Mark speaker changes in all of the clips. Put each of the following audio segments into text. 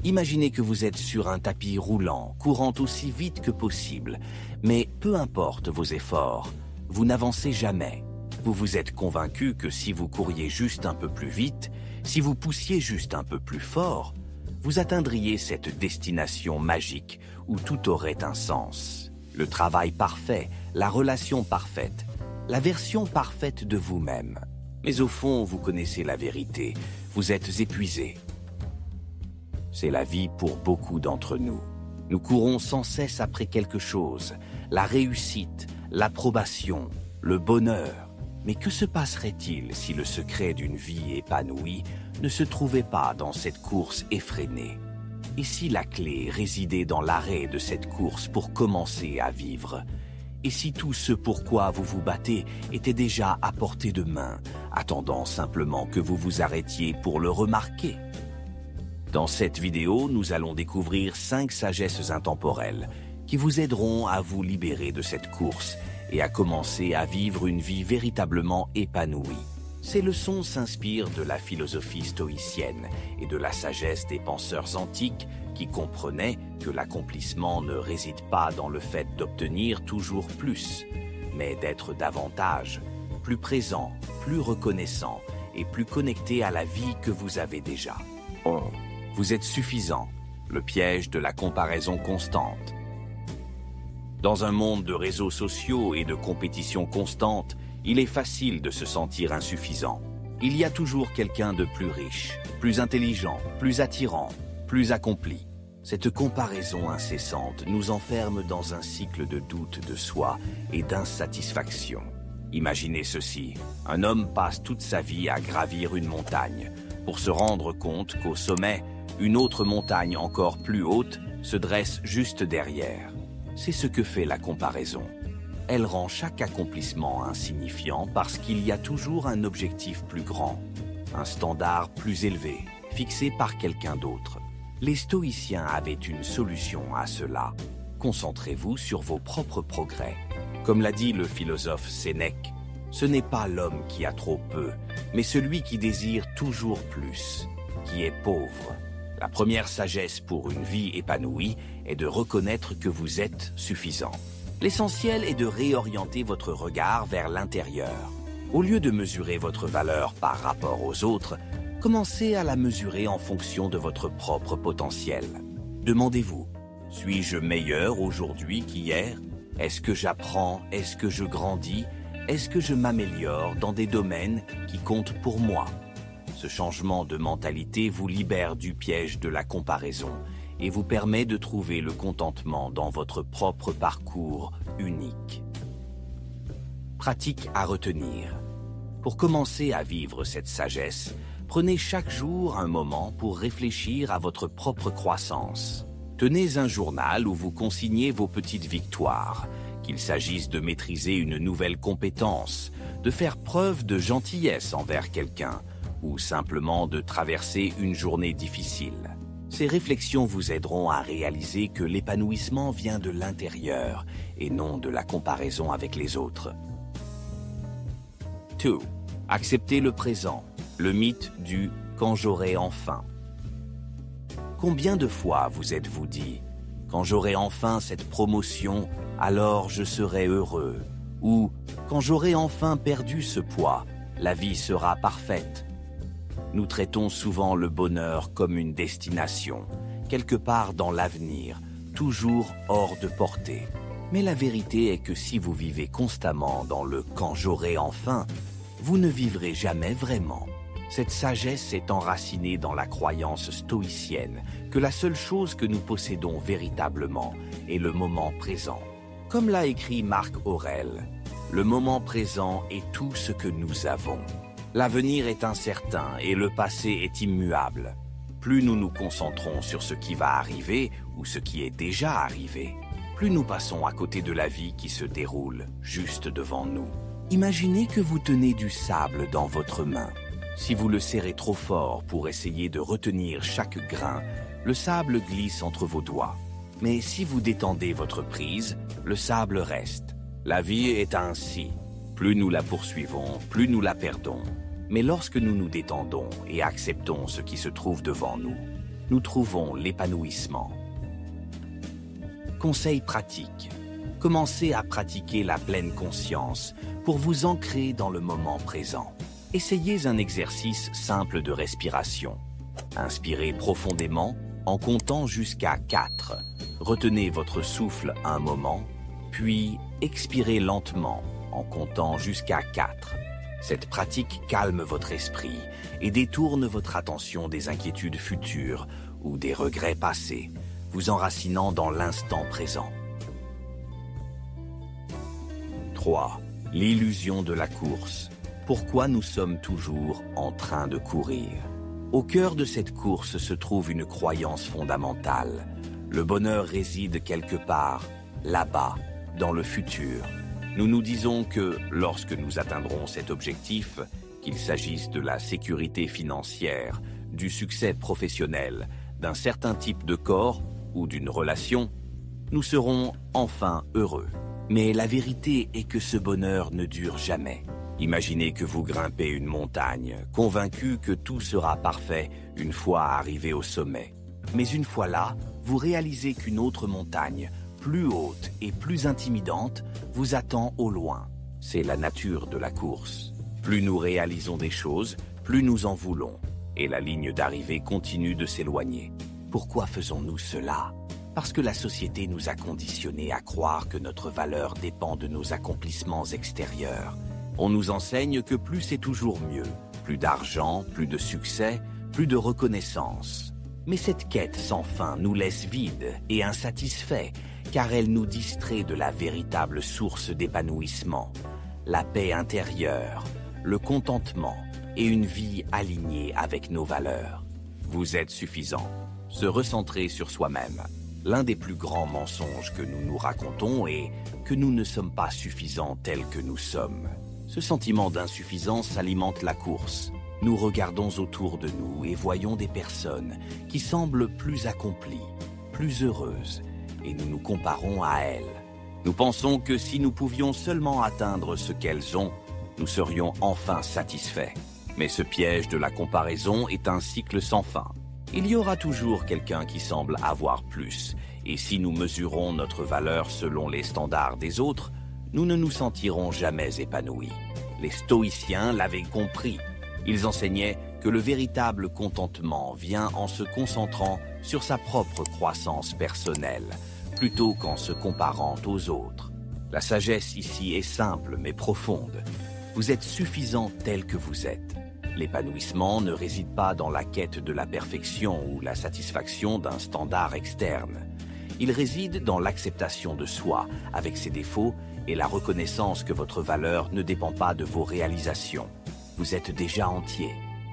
Speaker 1: Imaginez que vous êtes sur un tapis roulant, courant aussi vite que possible, mais peu importe vos efforts, vous n'avancez jamais. Vous vous êtes convaincu que si vous couriez juste un peu plus vite, si vous poussiez juste un peu plus fort, vous atteindriez cette destination magique où tout aurait un sens. Le travail parfait, la relation parfaite, la version parfaite de vous-même. Mais au fond, vous connaissez la vérité, vous êtes épuisé. C'est la vie pour beaucoup d'entre nous. Nous courons sans cesse après quelque chose, la réussite, l'approbation, le bonheur. Mais que se passerait-il si le secret d'une vie épanouie ne se trouvait pas dans cette course effrénée? Et si la clé résidait dans l'arrêt de cette course pour commencer à vivre? Et si tout ce pourquoi vous vous battez était déjà à portée de main, attendant simplement que vous vous arrêtiez pour le remarquer? Dans cette vidéo, nous allons découvrir 5 sagesses intemporelles qui vous aideront à vous libérer de cette course et à commencer à vivre une vie véritablement épanouie. Ces leçons s'inspirent de la philosophie stoïcienne et de la sagesse des penseurs antiques qui comprenaient que l'accomplissement ne réside pas dans le fait d'obtenir toujours plus, mais d'être davantage, plus présent, plus reconnaissant et plus connecté à la vie que vous avez déjà. Vous êtes suffisant, le piège de la comparaison constante. Dans un monde de réseaux sociaux et de compétition constante, il est facile de se sentir insuffisant. Il y a toujours quelqu'un de plus riche, plus intelligent, plus attirant, plus accompli. Cette comparaison incessante nous enferme dans un cycle de doute de soi et d'insatisfaction. Imaginez ceci, un homme passe toute sa vie à gravir une montagne, pour se rendre compte qu'au sommet, une autre montagne encore plus haute se dresse juste derrière. C'est ce que fait la comparaison. Elle rend chaque accomplissement insignifiant parce qu'il y a toujours un objectif plus grand, un standard plus élevé, fixé par quelqu'un d'autre. Les stoïciens avaient une solution à cela. Concentrez-vous sur vos propres progrès. Comme l'a dit le philosophe Sénèque, ce n'est pas l'homme qui a trop peu, mais celui qui désire toujours plus, qui est pauvre. La première sagesse pour une vie épanouie est de reconnaître que vous êtes suffisant. L'essentiel est de réorienter votre regard vers l'intérieur. Au lieu de mesurer votre valeur par rapport aux autres, commencez à la mesurer en fonction de votre propre potentiel. Demandez-vous, suis-je meilleur aujourd'hui qu'hier? Est-ce que j'apprends? Est-ce que je grandis? Est-ce que je m'améliore dans des domaines qui comptent pour moi? Ce changement de mentalité vous libère du piège de la comparaison et vous permet de trouver le contentement dans votre propre parcours unique. Pratique à retenir. Pour commencer à vivre cette sagesse, prenez chaque jour un moment pour réfléchir à votre propre croissance. Tenez un journal où vous consignez vos petites victoires, qu'il s'agisse de maîtriser une nouvelle compétence, de faire preuve de gentillesse envers quelqu'un, ou simplement de traverser une journée difficile. Ces réflexions vous aideront à réaliser que l'épanouissement vient de l'intérieur et non de la comparaison avec les autres. 2. Acceptez le présent, le mythe du « quand j'aurai enfin ». Combien de fois vous êtes-vous dit « quand j'aurai enfin cette promotion, alors je serai heureux » ou « quand j'aurai enfin perdu ce poids, la vie sera parfaite ». Nous traitons souvent le bonheur comme une destination, quelque part dans l'avenir, toujours hors de portée. Mais la vérité est que si vous vivez constamment dans le « quand j'aurai enfin », vous ne vivrez jamais vraiment. Cette sagesse est enracinée dans la croyance stoïcienne que la seule chose que nous possédons véritablement est le moment présent. Comme l'a écrit Marc Aurèle, le moment présent est tout ce que nous avons. L'avenir est incertain et le passé est immuable. Plus nous nous concentrons sur ce qui va arriver ou ce qui est déjà arrivé, plus nous passons à côté de la vie qui se déroule juste devant nous. Imaginez que vous tenez du sable dans votre main. Si vous le serrez trop fort pour essayer de retenir chaque grain, le sable glisse entre vos doigts. Mais si vous détendez votre prise, le sable reste. La vie est ainsi. Plus nous la poursuivons, plus nous la perdons. Mais lorsque nous nous détendons et acceptons ce qui se trouve devant nous, nous trouvons l'épanouissement. Conseil pratique. Commencez à pratiquer la pleine conscience pour vous ancrer dans le moment présent. Essayez un exercice simple de respiration. Inspirez profondément en comptant jusqu'à 4. Retenez votre souffle un moment, puis expirez lentement en comptant jusqu'à 4. Cette pratique calme votre esprit et détourne votre attention des inquiétudes futures ou des regrets passés, vous enracinant dans l'instant présent. 3. L'illusion de la course. Pourquoi nous sommes toujours en train de courir? Au cœur de cette course se trouve une croyance fondamentale. Le bonheur réside quelque part, là-bas, dans le futur. Nous nous disons que, lorsque nous atteindrons cet objectif, qu'il s'agisse de la sécurité financière, du succès professionnel, d'un certain type de corps ou d'une relation, nous serons enfin heureux. Mais la vérité est que ce bonheur ne dure jamais. Imaginez que vous grimpez une montagne, convaincu que tout sera parfait une fois arrivé au sommet. Mais une fois là, vous réalisez qu'une autre montagne, plus haute et plus intimidante, vous attend au loin. C'est la nature de la course. Plus nous réalisons des choses, plus nous en voulons. Et la ligne d'arrivée continue de s'éloigner. Pourquoi faisons-nous cela ? Parce que la société nous a conditionnés à croire que notre valeur dépend de nos accomplissements extérieurs. On nous enseigne que plus c'est toujours mieux. Plus d'argent, plus de succès, plus de reconnaissance. Mais cette quête sans fin nous laisse vides et insatisfaits, car elle nous distrait de la véritable source d'épanouissement, la paix intérieure, le contentement et une vie alignée avec nos valeurs. Vous êtes suffisant. Se recentrer sur soi-même. L'un des plus grands mensonges que nous nous racontons est que nous ne sommes pas suffisants tels que nous sommes. Ce sentiment d'insuffisance alimente la course. Nous regardons autour de nous et voyons des personnes qui semblent plus accomplies, plus heureuses, et nous nous comparons à elles. Nous pensons que si nous pouvions seulement atteindre ce qu'elles ont, nous serions enfin satisfaits. Mais ce piège de la comparaison est un cycle sans fin. Il y aura toujours quelqu'un qui semble avoir plus, et si nous mesurons notre valeur selon les standards des autres, nous ne nous sentirons jamais épanouis. Les stoïciens l'avaient compris. Ils enseignaient que le véritable contentement vient en se concentrant sur sa propre croissance personnelle, plutôt qu'en se comparant aux autres. La sagesse ici est simple mais profonde. Vous êtes suffisant tel que vous êtes. L'épanouissement ne réside pas dans la quête de la perfection ou la satisfaction d'un standard externe. Il réside dans l'acceptation de soi, avec ses défauts, et la reconnaissance que votre valeur ne dépend pas de vos réalisations. Vous êtes déjà entier.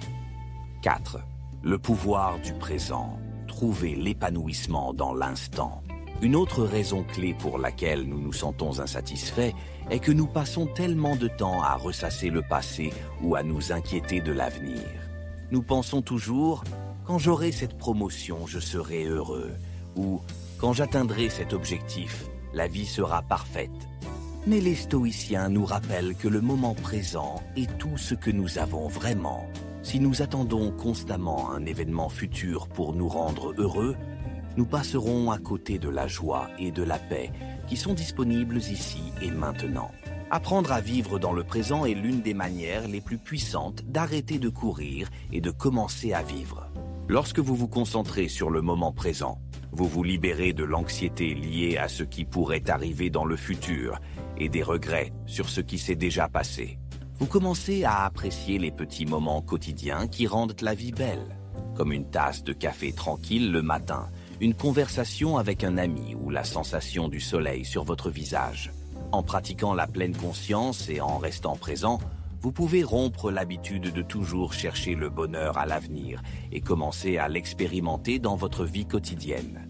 Speaker 1: 4. Le pouvoir du présent. Trouvez l'épanouissement dans l'instant. Une autre raison clé pour laquelle nous nous sentons insatisfaits est que nous passons tellement de temps à ressasser le passé ou à nous inquiéter de l'avenir. Nous pensons toujours « quand j'aurai cette promotion, je serai heureux » ou « quand j'atteindrai cet objectif, la vie sera parfaite ». Mais les stoïciens nous rappellent que le moment présent est tout ce que nous avons vraiment. Si nous attendons constamment un événement futur pour nous rendre heureux, nous passerons à côté de la joie et de la paix qui sont disponibles ici et maintenant. Apprendre à vivre dans le présent est l'une des manières les plus puissantes d'arrêter de courir et de commencer à vivre. Lorsque vous vous concentrez sur le moment présent, vous vous libérez de l'anxiété liée à ce qui pourrait arriver dans le futur et des regrets sur ce qui s'est déjà passé. Vous commencez à apprécier les petits moments quotidiens qui rendent la vie belle, comme une tasse de café tranquille le matin, une conversation avec un ami ou la sensation du soleil sur votre visage. En pratiquant la pleine conscience et en restant présent, vous pouvez rompre l'habitude de toujours chercher le bonheur à l'avenir et commencer à l'expérimenter dans votre vie quotidienne.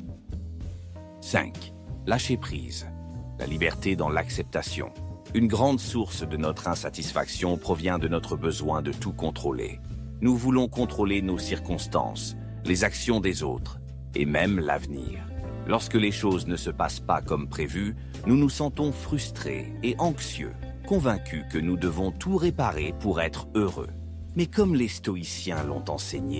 Speaker 1: 5. Lâcher prise. La liberté dans l'acceptation. Une grande source de notre insatisfaction provient de notre besoin de tout contrôler. Nous voulons contrôler nos circonstances, les actions des autres, et même l'avenir. Lorsque les choses ne se passent pas comme prévu, nous nous sentons frustrés et anxieux, convaincus que nous devons tout réparer pour être heureux. Mais comme les stoïciens l'ont enseigné,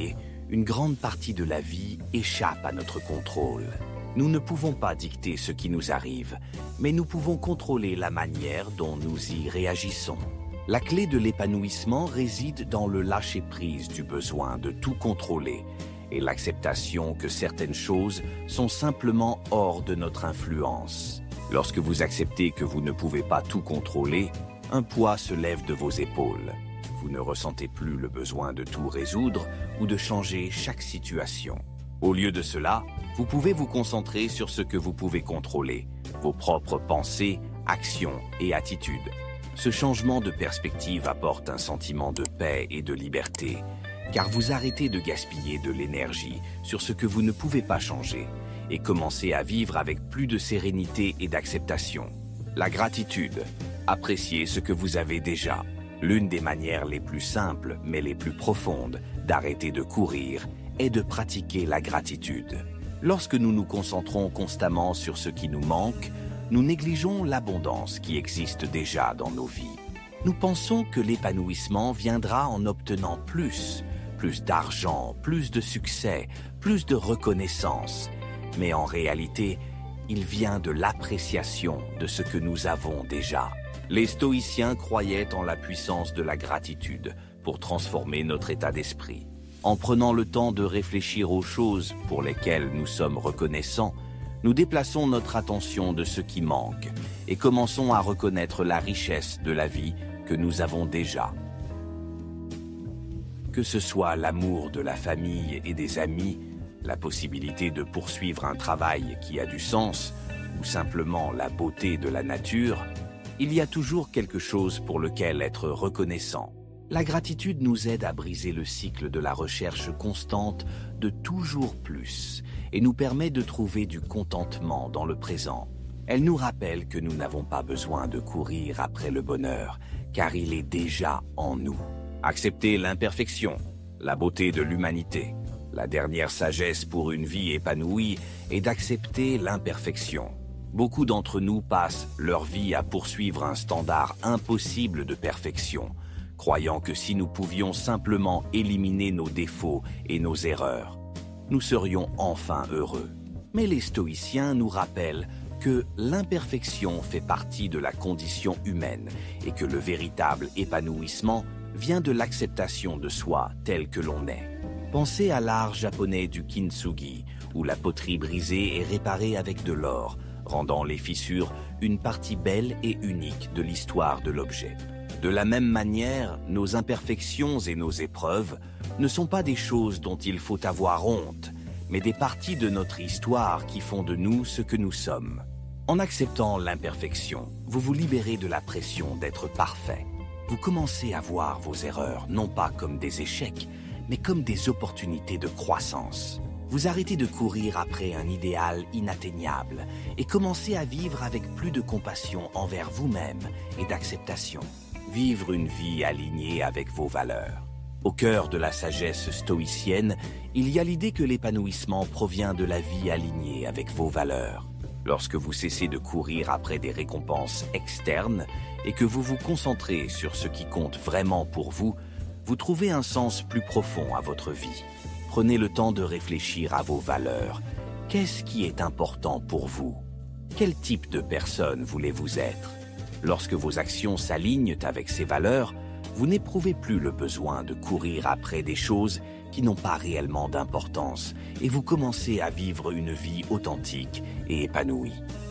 Speaker 1: une grande partie de la vie échappe à notre contrôle. Nous ne pouvons pas dicter ce qui nous arrive, mais nous pouvons contrôler la manière dont nous y réagissons. La clé de l'épanouissement réside dans le lâcher-prise du besoin de tout contrôler et l'acceptation que certaines choses sont simplement hors de notre influence. Lorsque vous acceptez que vous ne pouvez pas tout contrôler, un poids se lève de vos épaules. Vous ne ressentez plus le besoin de tout résoudre ou de changer chaque situation. Au lieu de cela, vous pouvez vous concentrer sur ce que vous pouvez contrôler, vos propres pensées, actions et attitudes. Ce changement de perspective apporte un sentiment de paix et de liberté, car vous arrêtez de gaspiller de l'énergie sur ce que vous ne pouvez pas changer et commencez à vivre avec plus de sérénité et d'acceptation. La gratitude. Appréciez ce que vous avez déjà. L'une des manières les plus simples, mais les plus profondes, d'arrêter de courir est de pratiquer la gratitude. Lorsque nous nous concentrons constamment sur ce qui nous manque, nous négligeons l'abondance qui existe déjà dans nos vies. Nous pensons que l'épanouissement viendra en obtenant plus d'argent, plus de succès, plus de reconnaissance. Mais en réalité, il vient de l'appréciation de ce que nous avons déjà. Les stoïciens croyaient en la puissance de la gratitude pour transformer notre état d'esprit. En prenant le temps de réfléchir aux choses pour lesquelles nous sommes reconnaissants, nous déplaçons notre attention de ce qui manque et commençons à reconnaître la richesse de la vie que nous avons déjà. Que ce soit l'amour de la famille et des amis, la possibilité de poursuivre un travail qui a du sens, ou simplement la beauté de la nature, il y a toujours quelque chose pour lequel être reconnaissant. La gratitude nous aide à briser le cycle de la recherche constante de toujours plus et nous permet de trouver du contentement dans le présent. Elle nous rappelle que nous n'avons pas besoin de courir après le bonheur, car il est déjà en nous. Accepter l'imperfection, la beauté de l'humanité. La dernière sagesse pour une vie épanouie est d'accepter l'imperfection. Beaucoup d'entre nous passent leur vie à poursuivre un standard impossible de perfection, croyant que si nous pouvions simplement éliminer nos défauts et nos erreurs, nous serions enfin heureux. Mais les stoïciens nous rappellent que l'imperfection fait partie de la condition humaine et que le véritable épanouissement vient de l'acceptation de soi tel que l'on est. Pensez à l'art japonais du kintsugi, où la poterie brisée est réparée avec de l'or, rendant les fissures une partie belle et unique de l'histoire de l'objet. De la même manière, nos imperfections et nos épreuves ne sont pas des choses dont il faut avoir honte, mais des parties de notre histoire qui font de nous ce que nous sommes. En acceptant l'imperfection, vous vous libérez de la pression d'être parfait. Vous commencez à voir vos erreurs non pas comme des échecs, mais comme des opportunités de croissance. Vous arrêtez de courir après un idéal inatteignable et commencez à vivre avec plus de compassion envers vous-même et d'acceptation. Vivre une vie alignée avec vos valeurs. Au cœur de la sagesse stoïcienne, il y a l'idée que l'épanouissement provient de la vie alignée avec vos valeurs. Lorsque vous cessez de courir après des récompenses externes et que vous vous concentrez sur ce qui compte vraiment pour vous, vous trouvez un sens plus profond à votre vie. Prenez le temps de réfléchir à vos valeurs. Qu'est-ce qui est important pour vous? Quel type de personne voulez-vous être? Lorsque vos actions s'alignent avec ces valeurs, vous n'éprouvez plus le besoin de courir après des choses qui n'ont pas réellement d'importance et vous commencez à vivre une vie authentique et épanouie.